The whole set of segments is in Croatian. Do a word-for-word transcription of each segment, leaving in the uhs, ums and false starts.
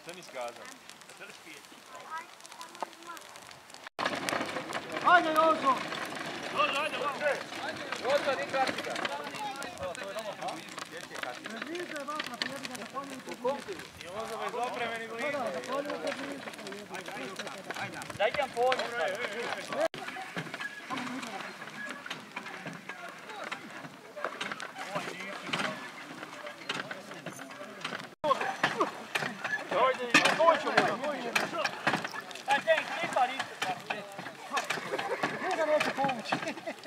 Šta nisi kazao? Ajde, Jozo! Jozo, ajde, vamo! Jozo, di kartika? Predviđa je vatra, pa jebi ga da pomijete. U kompliju. Jozo bez opreme ni blizu. Da, da pomijete blizu. Daj jedan povodnju. Druga neće povući.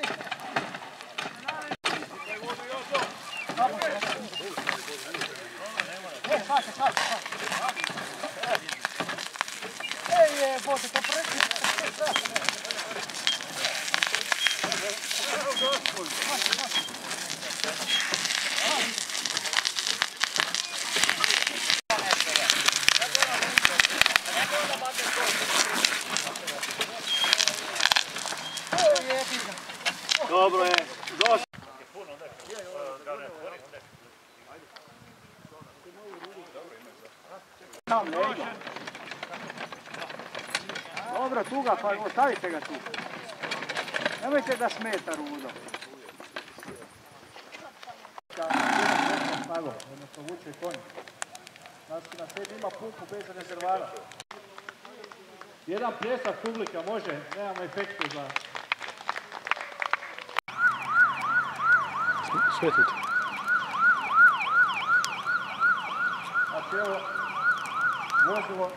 E, šaka, šaka, šaka. Ej, jebote, to preki. Evo gospodin. Dobro je, dosta. Dobro, tu ga, pa ostavite ga tu. Nemojte da smeta Rudo. Evo, odnosno vuče konj. Znači na sebi ima pumpu bez rezervara. Jedan pljesak publika može, nemamo efektu za... Svijetlite. Znači evo, vozilo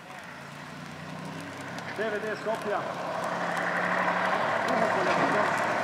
D V D Skopja, Umopolja,